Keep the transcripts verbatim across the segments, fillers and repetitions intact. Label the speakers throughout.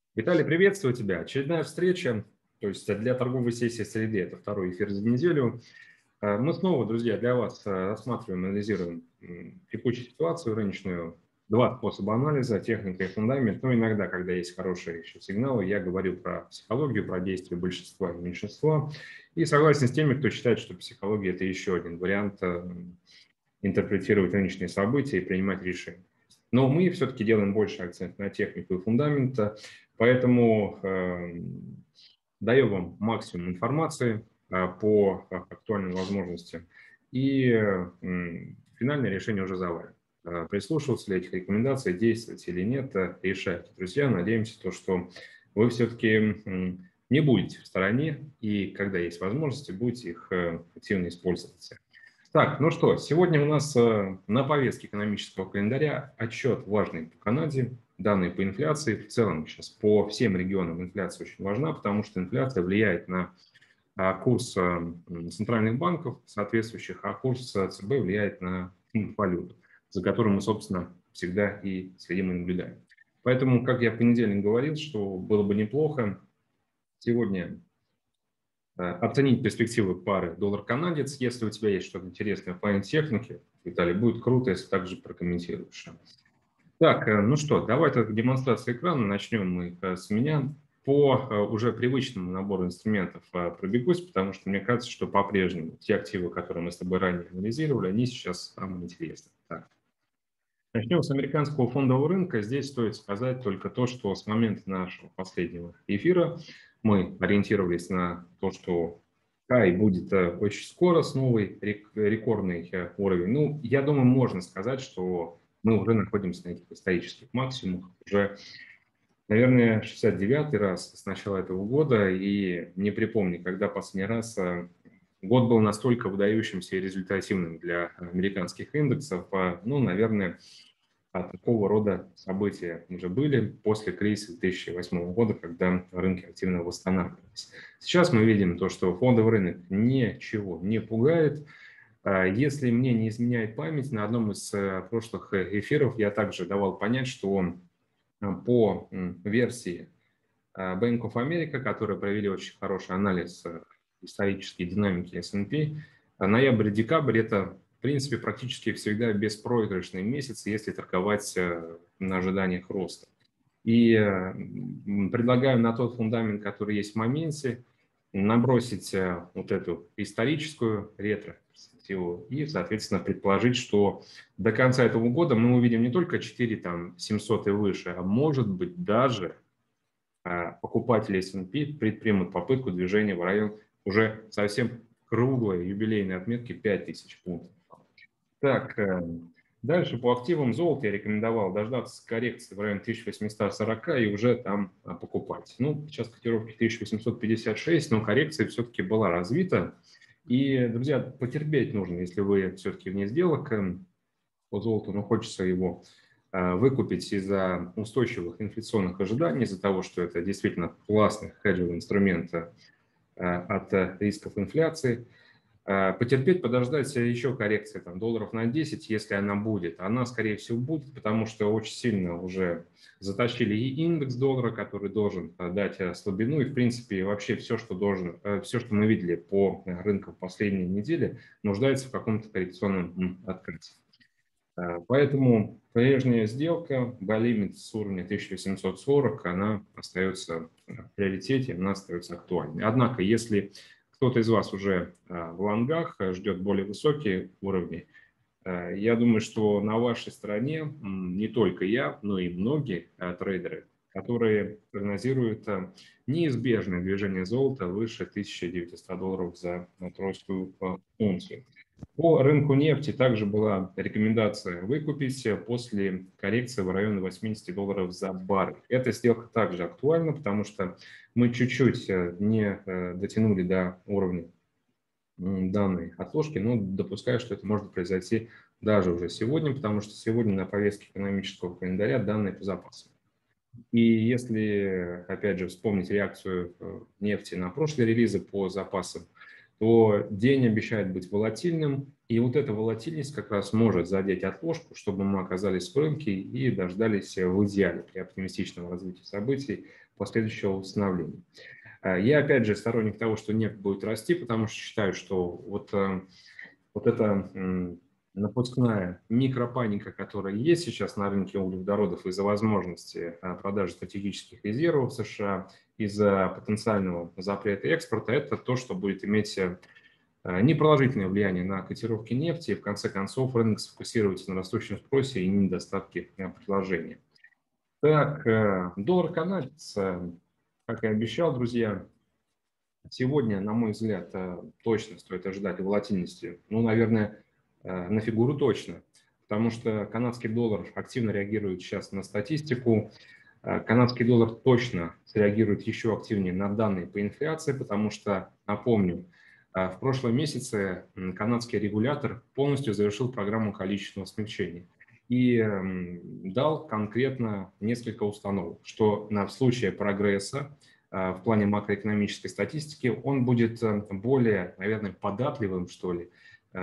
Speaker 1: Виталий, приветствую тебя. Очередная встреча, то есть для торговой сессии среды, это второй эфир за неделю. Э, Мы снова, друзья, для вас э, рассматриваем, анализируем м, текущую ситуацию рыночную. Два способа анализа, техника и фундамент. Но иногда, когда есть хорошие еще сигналы, я говорю про психологию, про действия большинства и меньшинства. И согласен с теми, кто считает, что психология – это еще один вариант э, интерпретировать рыночные события и принимать решения. Но мы все-таки делаем больше акцент на технику и фундамент, поэтому э, даю вам максимум информации э, по э, актуальным возможностям. И э, финальное решение уже за вами. Э, Прислушиваться ли этих рекомендаций, действовать или нет, э, решайте. Друзья, надеемся, то, что вы все-таки не будете в стороне и, когда есть возможности, будете их э, активно использовать. Так, ну что, сегодня у нас э, на повестке экономического календаря отчет важный по Канаде, данные по инфляции. В целом сейчас по всем регионам инфляция очень важна, потому что инфляция влияет на а, курс э, центральных банков соответствующих, а курс э, ЦБ влияет на фунт валюту, за которым мы, собственно, всегда и следим и наблюдаем. Поэтому, как я в понедельник говорил, что было бы неплохо сегодня оценить перспективы пары доллар-канадец. Если у тебя есть что-то интересное в плане техники, Виталий, будет круто, если также прокомментируешь. Так, ну что, давай так демонстрация экрана. Начнем мы с меня. По уже привычному набору инструментов пробегусь, потому что мне кажется, что по-прежнему те активы, которые мы с тобой ранее анализировали, они сейчас самые интересные. Так. Начнем с американского фондового рынка. Здесь стоит сказать только то, что с момента нашего последнего эфира мы ориентировались на то, что хай будет очень скоро с новый рекордный уровень. Ну, я думаю, можно сказать, что мы уже находимся на этих исторических максимумах. Уже, наверное, шестьдесят девятый раз с начала этого года, и не припомню, когда последний раз год был настолько выдающимся и результативным для американских индексов. Ну, наверное, а такого рода события уже были после кризиса две тысячи восьмого года, когда рынки активно восстанавливались. Сейчас мы видим то, что фондовый рынок ничего не пугает. Если мне не изменяет память, на одном из прошлых эфиров я также давал понять, что по версии Bank of America, которые провели очень хороший анализ исторической динамики эс энд пи, ноябрь-декабрь – это, в принципе, практически всегда беспроигрышный месяц, если торговать на ожиданиях роста. И предлагаю на тот фундамент, который есть в моменте, набросить вот эту историческую ретро-перспективу и, соответственно, предположить, что до конца этого года мы увидим не только четыре тысячи семьсот и выше, а может быть даже покупатели эс энд пи предпримут попытку движения в район уже совсем круглой юбилейной отметки пять тысяч пунктов. Так, дальше по активам золота я рекомендовал дождаться коррекции в районе тысяча восемьсот сорок и уже там покупать. Ну, сейчас котировки тысяча восемьсот пятьдесят шесть, но коррекция все-таки была развита. И, друзья, потерпеть нужно, если вы все-таки вне сделок по золоту, но хочется его выкупить из-за устойчивых инфляционных ожиданий, из-за того, что это действительно классный хеджевый инструмент от рисков инфляции. Потерпеть, подождать еще коррекции там, долларов на десять, если она будет. Она, скорее всего, будет, потому что очень сильно уже затащили и индекс доллара, который должен дать слабину. И, в принципе, вообще все, что, должен, все, что мы видели по рынкам в последние недели, нуждается в каком-то коррекционном открытии. Поэтому прежняя сделка, buy-limit с уровня тысяча восемьсот сорок, она остается в приоритете, она остается актуальной. Однако, если кто-то из вас уже в лонгах ждет более высокие уровни, я думаю, что на вашей стороне не только я, но и многие трейдеры, которые прогнозируют неизбежное движение золота выше тысячи девятисот долларов за тройскую унцию. По рынку нефти также была рекомендация выкупить после коррекции в районе восьмидесяти долларов за баррель. Эта сделка также актуальна, потому что мы чуть-чуть не дотянули до уровня данной отложки, но допускаю, что это может произойти даже уже сегодня, потому что сегодня на повестке экономического календаря данные по запасам. И если, опять же, вспомнить реакцию нефти на прошлые релизы по запасам, то день обещает быть волатильным, и вот эта волатильность как раз может задеть отложку, чтобы мы оказались в рынке и дождались в идеале при оптимистичном развитии событий последующего восстановления. Я, опять же, сторонник того, что нефть будет расти, потому что считаю, что вот, вот эта напускная микропаника, которая есть сейчас на рынке углеводородов из-за возможности продажи стратегических резервов США, из-за потенциального запрета экспорта, это то, что будет иметь непроложительное влияние на котировки нефти, и в конце концов рынок сфокусируется на растущем спросе и недостатке предложения. Так, доллар канадец, как и обещал, друзья, сегодня, на мой взгляд, точно стоит ожидать волатильности, ну, наверное, на фигуру точно, потому что канадский доллар активно реагирует сейчас на статистику, канадский доллар точно среагирует еще активнее на данные по инфляции, потому что, напомню, в прошлом месяце канадский регулятор полностью завершил программу количественного смягчения и дал конкретно несколько установок, что на случае прогресса в плане макроэкономической статистики он будет более, наверное, податливым, что ли,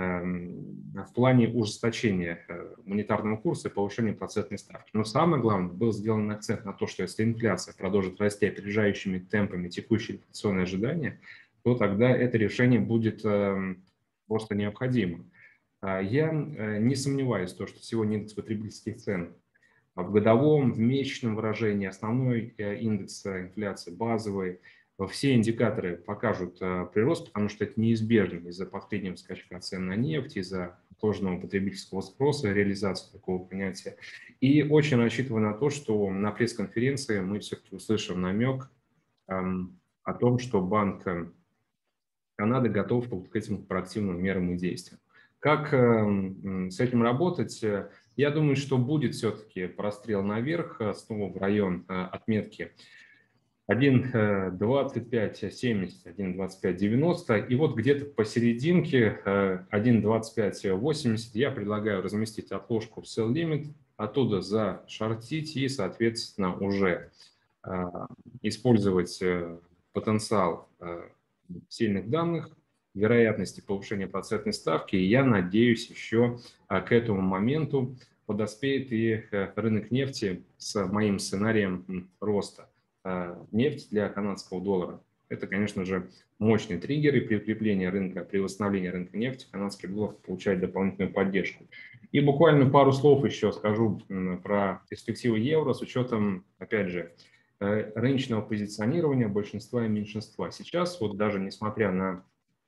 Speaker 1: в плане ужесточения монетарного курса и повышения процентной ставки. Но самое главное, был сделан акцент на то, что если инфляция продолжит расти опережающими темпами текущие инфляционные ожидания, то тогда это решение будет просто необходимо. Я не сомневаюсь в том, что сегодня индекс потребительских цен в годовом, в месячном выражении, основной индекс инфляции, базовый, все индикаторы покажут прирост, потому что это неизбежно из-за последнего скачка цен на нефть, из-за отложенного потребительского спроса, реализации такого понятия. И очень рассчитываю на то, что на пресс-конференции мы все-таки услышим намек эм, о том, что Банк Канады готов к этим проактивным мерам и действиям. Как э, с этим работать? Я думаю, что будет все-таки прострел наверх, снова в район э, отметки один двадцать пять семьдесят, один двадцать пять девяносто. И вот где-то посерединке э, один двадцать пять восемьдесят я предлагаю разместить отложку в sell limit, оттуда зашортить и, соответственно, уже э, использовать э, потенциал э, сильных данных, вероятности повышения процентной ставки. И я надеюсь, еще к этому моменту подоспеет и рынок нефти с моим сценарием роста. Нефть для канадского доллара. Это, конечно же, мощный триггер, и при укреплении рынка, при восстановлении рынка нефти канадский доллар получает дополнительную поддержку. И буквально пару слов еще скажу про перспективы евро с учетом, опять же, рыночного позиционирования большинства и меньшинства. Сейчас, вот даже несмотря на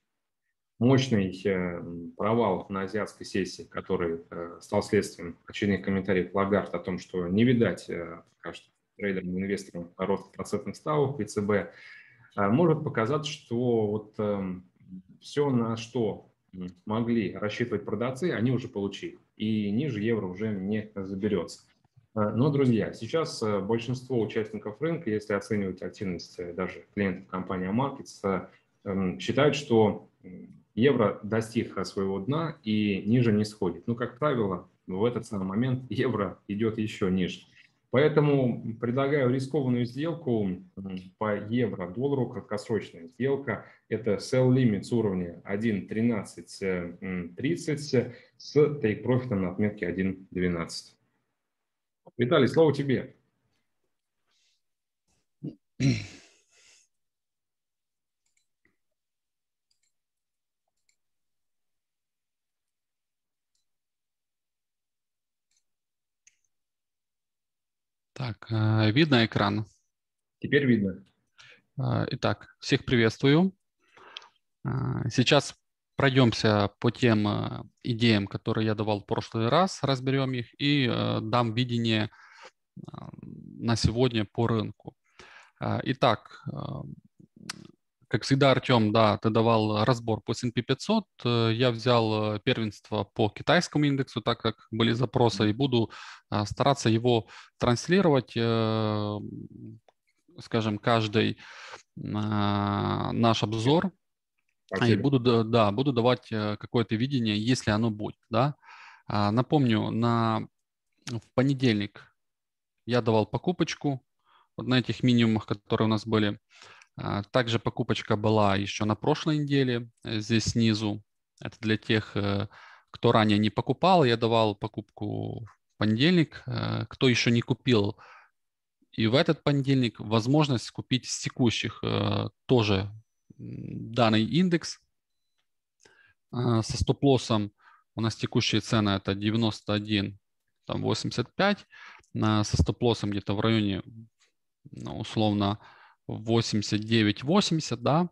Speaker 1: мощный провал на азиатской сессии, который стал следствием очередных комментариев Лагард о том, что не видать пока что трейдерам и инвесторам роста процентных ставок ЕЦБ, может показаться, что вот все, на что могли рассчитывать продавцы, они уже получили, и ниже евро уже не заберется. Но, друзья, сейчас большинство участников рынка, если оценивать активность даже клиентов компании Markets, считают, что евро достиг своего дна и ниже не сходит. Ну, как правило, в этот самый момент евро идет еще ниже. Поэтому предлагаю рискованную сделку по евро-доллару, краткосрочная сделка. Это sell limit с уровня один тринадцать тридцать с take-профитом на отметке один двенадцать. Виталий, слово тебе.
Speaker 2: Так, видно экран?
Speaker 1: Теперь видно.
Speaker 2: Итак, всех приветствую. Сейчас пройдемся по тем идеям, которые я давал в прошлый раз, разберем их и дам видение на сегодня по рынку. Итак, как всегда, Артем, да, ты давал разбор по эс энд пи пятьсот. Я взял первенство по китайскому индексу, так как были запросы, и буду стараться его транслировать, скажем, каждый наш обзор. Спасибо. И буду, да, буду давать какое-то видение, если оно будет. Да. Напомню, на, в понедельник я давал покупочку вот на этих минимумах, которые у нас были. Также покупочка была еще на прошлой неделе, здесь снизу. Это для тех, кто ранее не покупал. Я давал покупку в понедельник. Кто еще не купил, и в этот понедельник возможность купить с текущих тоже данный индекс со стоп-лоссом. У нас текущие цены это девяносто один восемьдесят пять, со стоп-лоссом где-то в районе, условно, восемьдесят девять восемьдесят, да,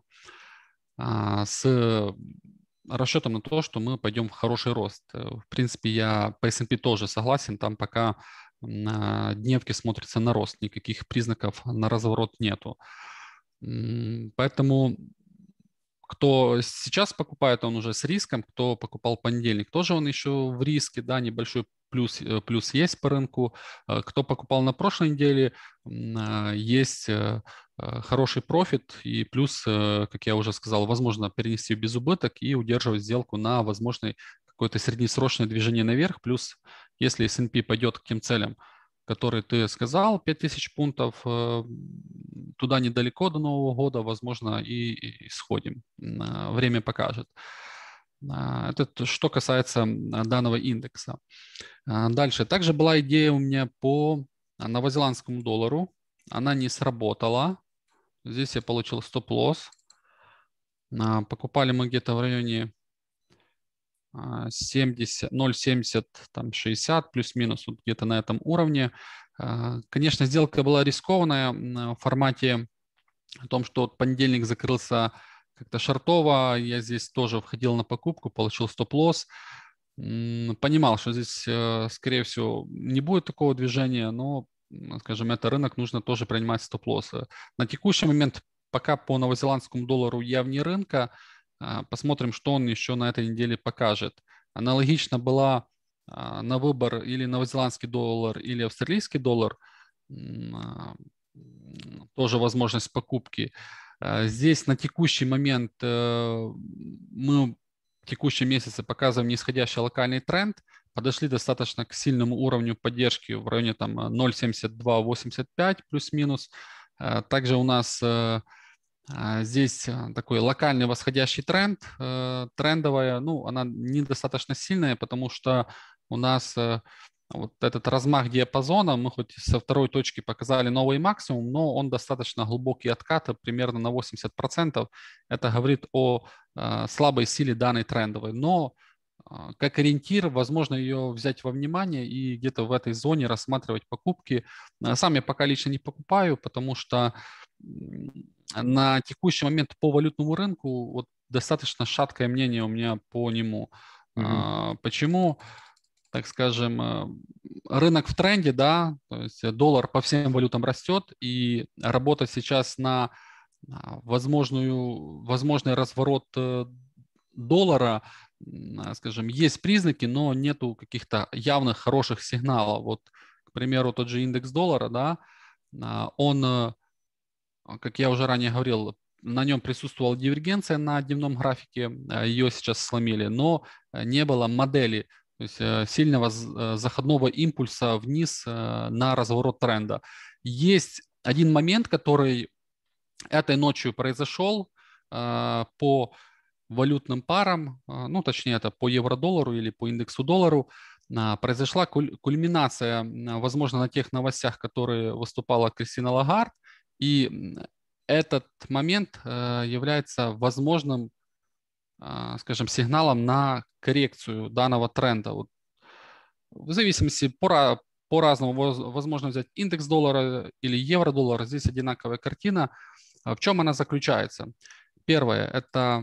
Speaker 2: с расчетом на то, что мы пойдем в хороший рост. В принципе, я по эс энд пи тоже согласен, там пока на дневке смотрится на рост, никаких признаков на разворот нету. Поэтому кто сейчас покупает, он уже с риском, кто покупал в понедельник, тоже он еще в риске, да, небольшой плюс, плюс есть по рынку. Кто покупал на прошлой неделе, есть хороший профит и плюс, как я уже сказал, возможно перенести в безубыток и удерживать сделку на возможной какое-то среднесрочное движение наверх. Плюс, если эс энд пи пойдет к тем целям, которые ты сказал, пять тысяч пунктов, туда недалеко до Нового года, возможно, и, и сходим. Время покажет. Это что касается данного индекса. Дальше. Также была идея у меня по новозеландскому доллару. Она не сработала. Здесь я получил стоп-лосс. Покупали мы где-то в районе семьдесят, ноль семьдесят, там шестьдесят, плюс-минус, вот где-то на этом уровне. Конечно, сделка была рискованная в формате о том, что понедельник закрылся как-то шортово. Я здесь тоже входил на покупку, получил стоп-лосс. Понимал, что здесь, скорее всего, не будет такого движения, но, скажем, это рынок, нужно тоже принимать стоп-лоссы. На текущий момент пока по новозеландскому доллару я вне рынка. Посмотрим, что он еще на этой неделе покажет. Аналогично была на выбор или новозеландский доллар, или австралийский доллар. Тоже возможность покупки. Здесь на текущий момент мы в текущем месяце показываем нисходящий локальный тренд. Подошли достаточно к сильному уровню поддержки в районе там ноль семьдесят два восемьдесят пять плюс-минус. Также у нас здесь такой локальный восходящий тренд, трендовая, ну, она недостаточно сильная, потому что у нас вот этот размах диапазона, мы хоть со второй точки показали новый максимум, но он достаточно глубокий откат, примерно на восемьдесят процентов. Это говорит о слабой силе данной трендовой, но как ориентир, возможно ее взять во внимание и где-то в этой зоне рассматривать покупки. Сам я пока лично не покупаю, потому что на текущий момент по валютному рынку вот достаточно шаткое мнение у меня по нему. Mm-hmm. Почему? Так скажем, рынок в тренде, да, то есть доллар по всем валютам растет, и работать сейчас на возможную, возможный разворот доллара, скажем, есть признаки, но нету каких-то явных хороших сигналов. Вот, к примеру, тот же индекс доллара, да, он, как я уже ранее говорил, на нем присутствовала дивергенция на дневном графике, ее сейчас сломили, но не было модели, то есть сильного заходного импульса вниз на разворот тренда. Есть один момент, который этой ночью произошел по валютным парам, ну точнее это по евро-доллару или по индексу доллару, произошла кульминация, возможно, на тех новостях, которые выступала Кристина Лагард, и этот момент является возможным, скажем, сигналом на коррекцию данного тренда. Вот в зависимости по, по-разному, возможно взять индекс доллара или евро-доллара, здесь одинаковая картина. В чем она заключается? Первое, это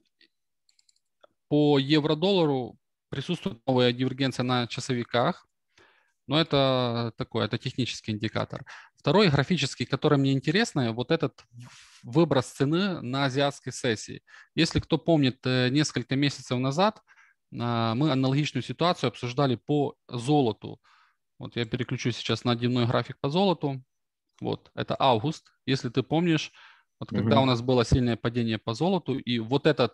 Speaker 2: по евро-доллару присутствует новая дивергенция на часовиках, но это такой, это технический индикатор. Второй графический, который мне интересно, вот этот выброс цены на азиатской сессии. Если кто помнит, несколько месяцев назад мы аналогичную ситуацию обсуждали по золоту. Вот я переключу сейчас на дневной график по золоту. Вот, это август. Если ты помнишь, вот когда mm-hmm. у нас было сильное падение по золоту, и вот этот,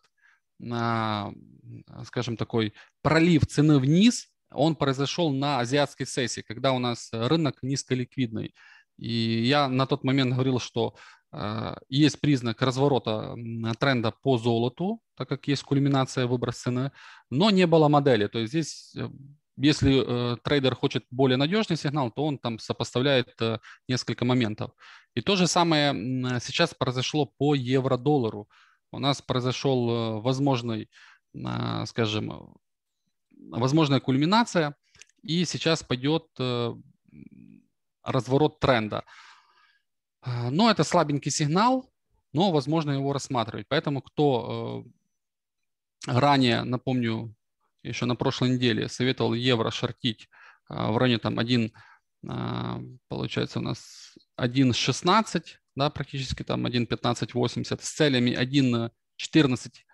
Speaker 2: скажем, такой пролив цены вниз, он произошел на азиатской сессии, когда у нас рынок низколиквидный. И я на тот момент говорил, что есть признак разворота тренда по золоту, так как есть кульминация, выброс цены, но не было модели. То есть здесь, если э, трейдер хочет более надежный сигнал, то он там сопоставляет э, несколько моментов. И то же самое сейчас произошло по евро-доллару. У нас произошел э, возможный, э, скажем, возможная кульминация, и сейчас пойдет э, разворот тренда. Но это слабенький сигнал, но возможно его рассматривать. Поэтому кто э, ранее, напомню, еще на прошлой неделе советовал евро шортить э, в районе там один, э, получается у нас один шестнадцать, да, практически там один пятнадцать восемьдесят с целями один четырнадцать,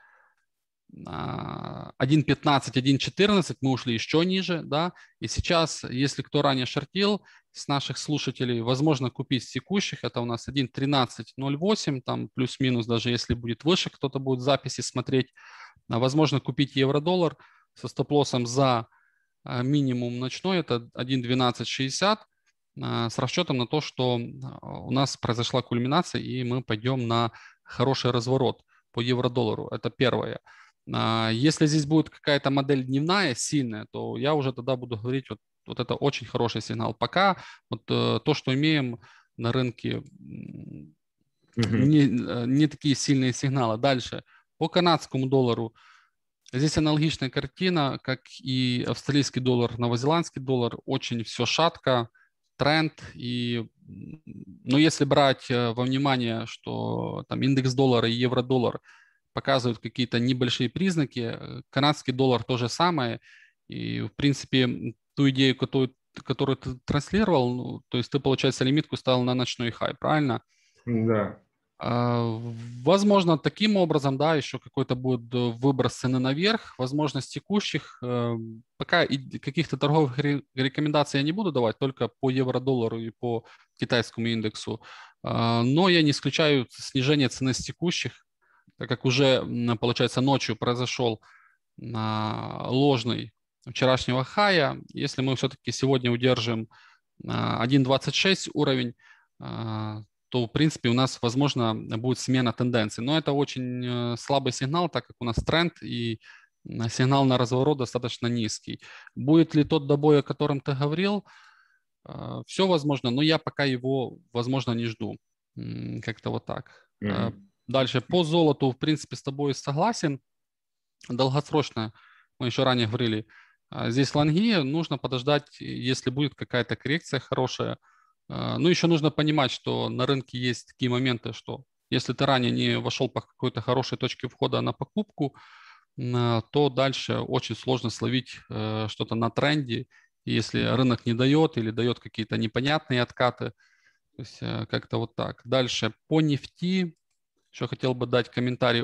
Speaker 2: один пятнадцать, один четырнадцать, мы ушли еще ниже, да, и сейчас, если кто ранее шортил с наших слушателей, возможно купить с текущих, это у нас один тринадцать ноль восемь, там плюс-минус, даже если будет выше, кто-то будет записи смотреть, возможно купить евро-доллар со стоп-лоссом за минимум ночной, это один двенадцать шестьдесят, с расчетом на то, что у нас произошла кульминация, и мы пойдем на хороший разворот по евро-доллару, это первое. Если здесь будет какая-то модель дневная, сильная, то я уже тогда буду говорить, вот, вот это очень хороший сигнал. Пока вот то, что имеем на рынке, mm-hmm. не, не такие сильные сигналы. Дальше, по канадскому доллару, здесь аналогичная картина, как и австралийский доллар, новозеландский доллар, очень все шатко, тренд. И, но если брать во внимание, что там индекс доллара и евро-доллар показывают какие-то небольшие признаки. Канадский доллар то же самое. И, в принципе, ту идею, которую, которую ты транслировал, ну, то есть ты, получается, лимитку ставил на ночной хай, правильно?
Speaker 1: Да.
Speaker 2: Возможно, таким образом, да, еще какой-то будет выброс цены наверх. Возможно, с текущих. Пока каких-то торговых рекомендаций я не буду давать, только по евро-доллару и по китайскому индексу. Но я не исключаю снижение цены с текущих, так как уже, получается, ночью произошел ложный вчерашнего хая. Если мы все-таки сегодня удержим один двадцать шесть уровень, то, в принципе, у нас, возможно, будет смена тенденций. Но это очень слабый сигнал, так как у нас тренд и сигнал на разворот достаточно низкий. Будет ли тот добой, о котором ты говорил? Все возможно, но я пока его, возможно, не жду. Как-то вот так. Mm-hmm. Дальше, по золоту, в принципе, с тобой согласен. Долгосрочно, мы еще ранее говорили, здесь лонги, нужно подождать, если будет какая-то коррекция хорошая. Ну, еще нужно понимать, что на рынке есть такие моменты, что если ты ранее не вошел по какой-то хорошей точке входа на покупку, то дальше очень сложно словить что-то на тренде. И если рынок не дает или дает какие-то непонятные откаты, то есть как-то вот так. Дальше, по нефти. Еще хотел бы дать комментарий.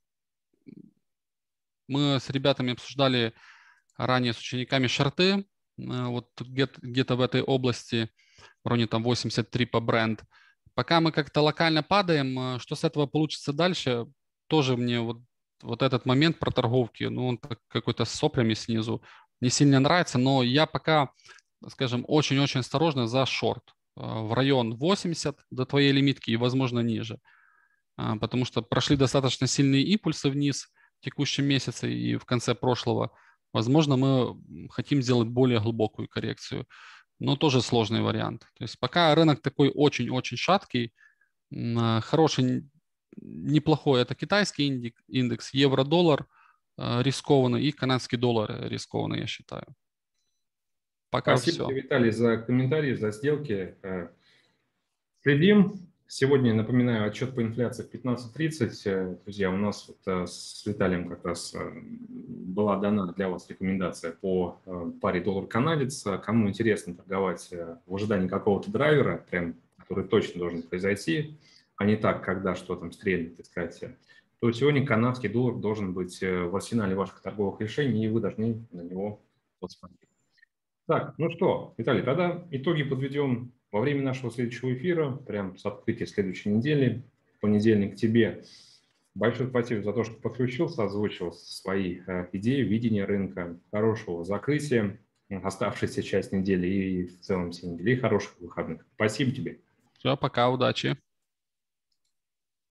Speaker 2: Мы с ребятами обсуждали ранее с учениками шорты, вот где-то в этой области, в районе там восемьдесят три по бренд. Пока мы как-то локально падаем, что с этого получится дальше, тоже мне вот, вот этот момент про торговки, ну он какой-то с соплями снизу, не сильно нравится, но я пока, скажем, очень-очень осторожно за шорт в район восемьдесят до твоей лимитки и, возможно, ниже. Потому что прошли достаточно сильные импульсы вниз в текущем месяце и в конце прошлого. Возможно, мы хотим сделать более глубокую коррекцию, но тоже сложный вариант. То есть пока рынок такой очень-очень шаткий, хороший, неплохой, это китайский индекс, евро-доллар рискованный и канадский доллар рискованный, я считаю. Пока
Speaker 1: Спасибо
Speaker 2: все.
Speaker 1: тебе, Виталий, за комментарии, за сделки. Следим. Сегодня, напоминаю, отчет по инфляции в пятнадцать тридцать. Друзья, у нас вот с Виталием как раз была дана для вас рекомендация по паре доллар-канадец. Кому интересно торговать в ожидании какого-то драйвера, прям, который точно должен произойти, а не так, когда что там стрельнет, так сказать, то сегодня канадский доллар должен быть в арсенале ваших торговых решений, и вы должны на него посмотреть. Так, ну что, Виталий, тогда итоги подведем во время нашего следующего эфира, прям с открытия следующей недели, в понедельник тебе. Большое спасибо за то, что подключился, озвучил свои э, идеи, видение рынка, хорошего закрытия, оставшейся часть недели и в целом всей недели, и хороших выходных. Спасибо тебе.
Speaker 2: Все, пока, удачи.